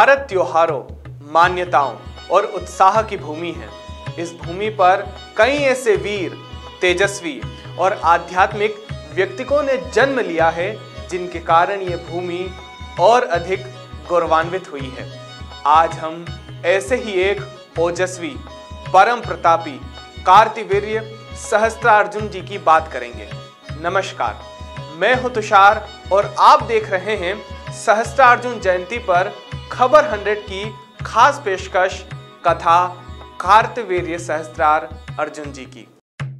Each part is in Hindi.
भारत त्योहारों, मान्यताओं और उत्साह की भूमि है। इस भूमि पर कई ऐसे वीर, तेजस्वी और आध्यात्मिक व्यक्तित्वों ने जन्म लिया है, जिनके कारण ये भूमि और अधिक गौरवान्वित हुई है। आज हम ऐसे ही एक ओजस्वी, परम प्रतापी कार्तवीर्य सहस्त्रार्जुन जी की बात करेंगे। नमस्कार, मैं हूं तुषार और आप देख रहे हैं सहस्त्रार्जुन जयंती पर खबर 100 की खास पेशकश कथा कार्तवीर्य सहस्त्रार्जुन जी की।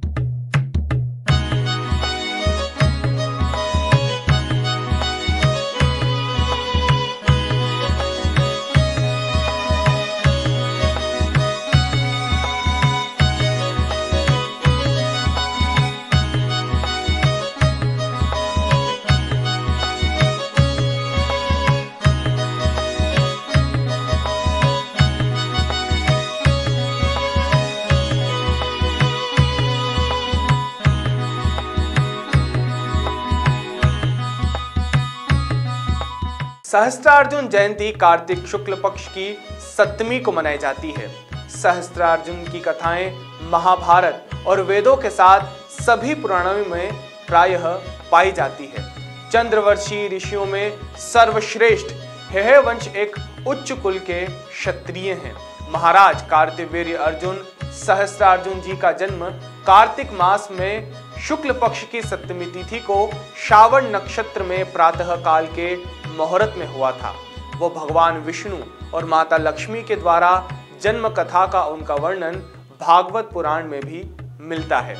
सहस्त्रार्जुन जयंती कार्तिक शुक्ल पक्ष की सप्तमी को मनाई जाती है। सहस्त्रार्जुन की कथाएं महाभारत और वेदों के साथ सभी पुराणों में प्रायः पाई जाती है। चंद्रवर्षी ऋषियों में सर्वश्रेष्ठ हेय वंश एक उच्च कुल के क्षत्रिय हैं। महाराज कार्तवीर्य अर्जुन सहस्त्रार्जुन जी का जन्म कार्तिक मास में शुक्ल पक्ष की सप्तमी तिथि को श्रावण नक्षत्र में प्रातः काल के मुहूर्त में हुआ था। वो भगवान विष्णु और माता लक्ष्मी के द्वारा जन्म कथा का उनका वर्णन भागवत पुराण में भी मिलता है।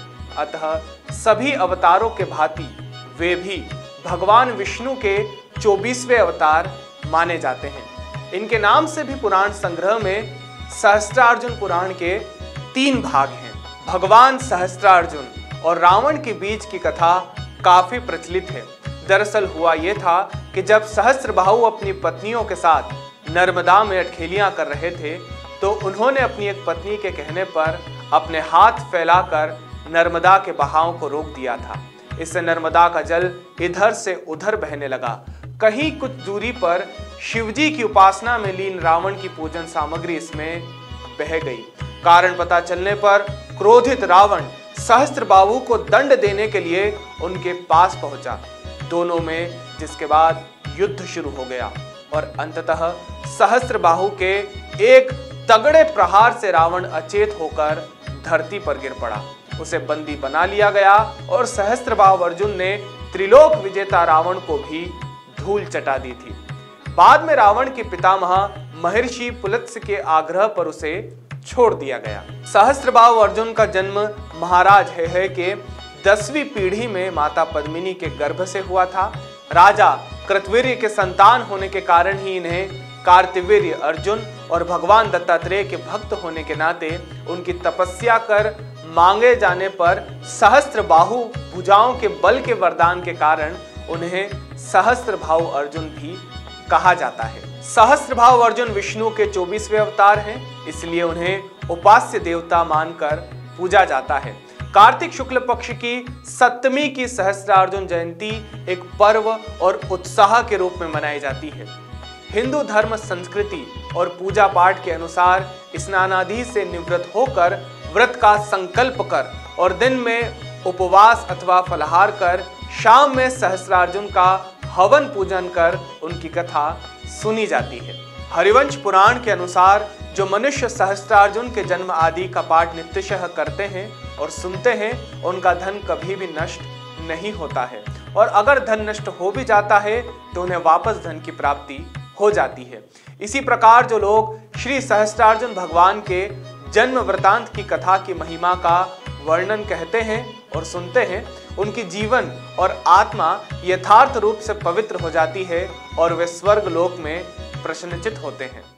अतः सभी अवतारों के भांति वे भी भगवान विष्णु के 24वें अवतार माने जाते हैं। इनके नाम से भी पुराण संग्रह में सहस्त्रार्जुन पुराण के 3 भाग हैं। भगवान सहस्त्रार्जुन और रावण के बीच की कथा काफी प्रचलित है। दरअसल हुआ यह था कि जब सहस्त्रबाहु अपनी पत्नियों के साथ नर्मदा में अटखेलियां कर रहे थे, तो उन्होंने अपनी एक पत्नी के कहने पर अपने हाथ फैलाकर नर्मदा के बहाव को रोक दिया था। इससे नर्मदा का जल इधर से उधर बहने लगा। कहीं कुछ दूरी पर शिवजी की उपासना में लीन रावण की पूजन सामग्री इसमें बह गई। कारण पता चलने पर क्रोधित रावण सहस्त्रबाहु को दंड देने के लिए उनके पास पहुंचा। दोनों में जिसके बाद युद्ध शुरू हो गया और अंततः सहस्त्रबाहु के एक तगड़े प्रहार से रावण अचेत होकर धरती पर गिर पड़ा। उसे बंदी बना लिया गया और सहस्त्रबाहु अर्जुन ने त्रिलोक विजेता रावण को भी धूल चटा दी थी। बाद में रावण के पितामह महर्षि पुलत्स्य के आग्रह पर उसे छोड़ दिया गया। सहस्त्रबाहु अर्जुन का जन्म महाराज हेय के 10वीं पीढ़ी में माता पद्मिनी के गर्भ से हुआ था। राजा कृतवीर्य के संतान होने के कारण ही इन्हें कार्तवीर्य अर्जुन और भगवान दत्तात्रेय के भक्त होने के नाते उनकी तपस्या कर मांगे जाने पर सहस्त्रबाहु भुजाओं के बल के वरदान के कारण उन्हें सहस्त्रबाहु अर्जुन भी कहा जाता है। सहस्त्रबाहु अर्जुन विष्णु के 24वें अवतार हैं, इसलिए उन्हें उपास्य देवता मानकर पूजा जाता है। कार्तिक शुक्ल पक्ष की सप्तमी की सहस्त्रार्जुन जयंती एक पर्व और उत्साह के रूप में मनाई जाती है। हिंदू धर्म संस्कृति और पूजा पाठ के अनुसार स्नानादि से निवृत्त होकर व्रत का संकल्प कर और दिन में उपवास अथवा फलाहार कर शाम में सहस्त्रार्जुन का हवन पूजन कर उनकी कथा सुनी जाती है। हरिवंश पुराण के अनुसार जो मनुष्य सहस्त्रार्जुन के जन्म आदि का पाठ नित्यशः करते हैं और सुनते हैं, उनका धन कभी भी नष्ट नहीं होता है और अगर धन नष्ट हो भी जाता है तो उन्हें वापस धन की प्राप्ति हो जाती है। इसी प्रकार जो लोग श्री सहस्त्रार्जुन भगवान के जन्म वृतांत की कथा की महिमा का वर्णन कहते हैं और सुनते हैं, उनकी जीवन और आत्मा यथार्थ रूप से पवित्र हो जाती है और वे स्वर्ग लोक में प्रसन्नचित होते हैं।